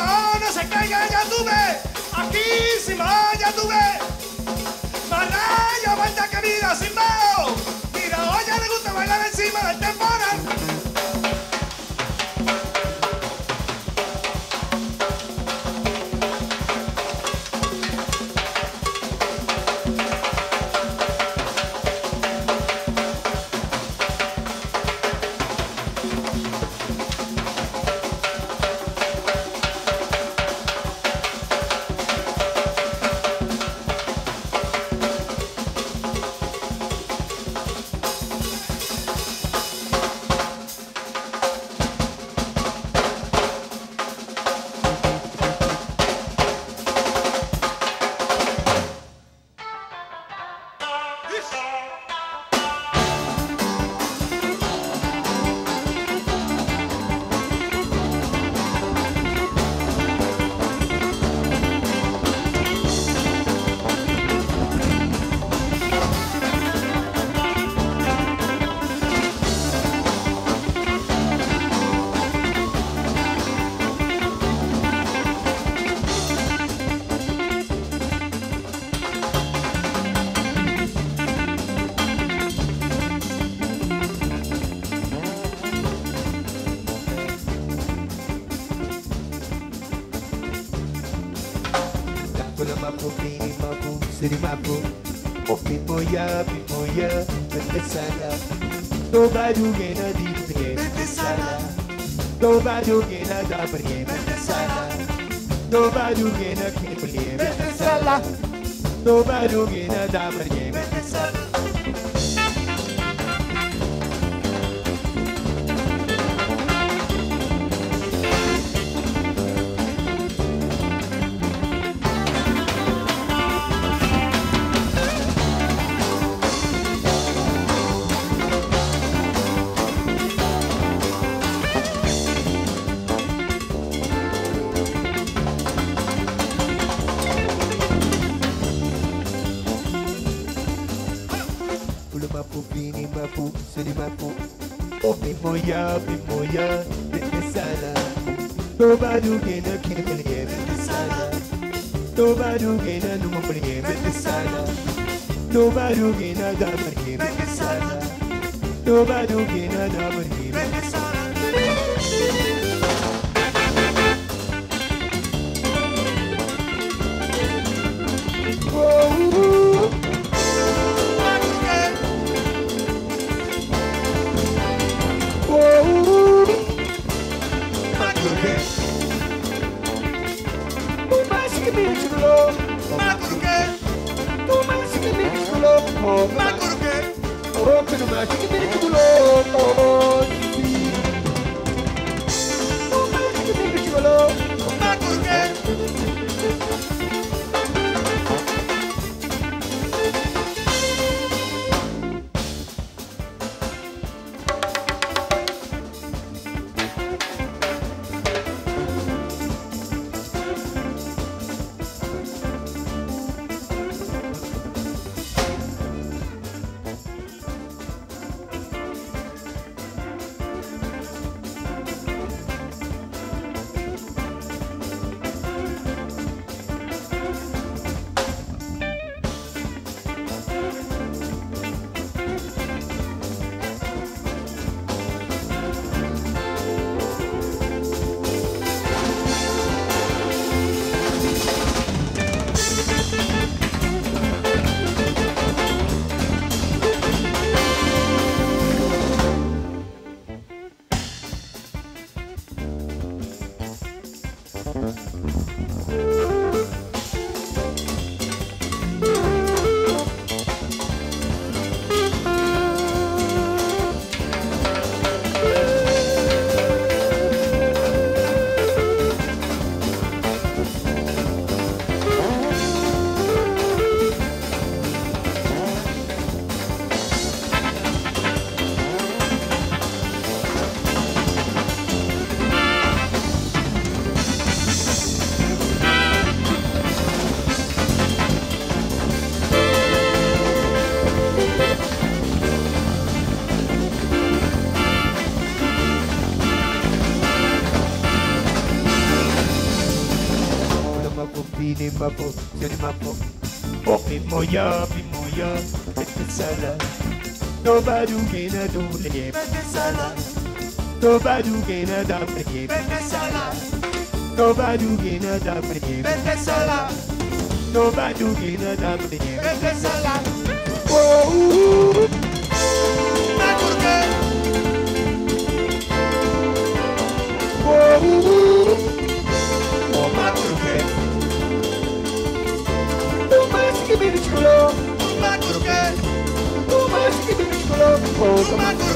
Simón, no se caiga, ya tuve. Aquí, Simón, ya tuve. Más rayo, falta que vida, Simón. Mira, oye, le gusta bailar encima del temporal. Bimoya, Bimoya, Betesala. Nobody gonna do it, Betesala. Nobody gonna do it, Betesala. Nobody gonna keep it, Betesala. Nobody gonna do it, Betesala. Oh, Bimoya, Bimoya, Betesala. Nobody gonna keep it, Betesala. Nobody gonna do it, Betesala. Nobody gonna do it, Betesala. Nobody gonna do it, Betesala. mapo, c'est mapo. Oh, Bimoya, Bimoya, mette sala. Nobody gonna do the mette sala. Nobody gonna do the mette sala. Nobody gonna do the mette sala. Nobody gonna do the mette sala. Oh, ma perché? Oh, ma perché? Tu mais que minúsculo, ma perché? Tu mais que minúsculo, oh, ma perché?